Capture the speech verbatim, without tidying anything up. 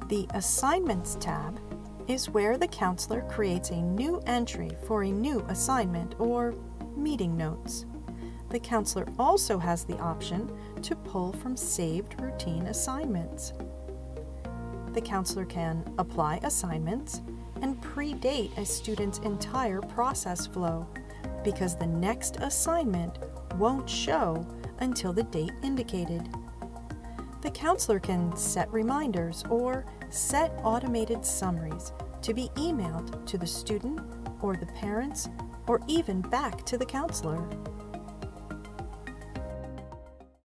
The Assignments tab is where the counselor creates a new entry for a new assignment or meeting notes. The counselor also has the option to pull from saved routine assignments. The counselor can apply assignments and predate a student's entire process flow because the next assignment won't show until the date indicated. The counselor can set reminders or set automated summaries to be emailed to the student or the parents or even back to the counselor.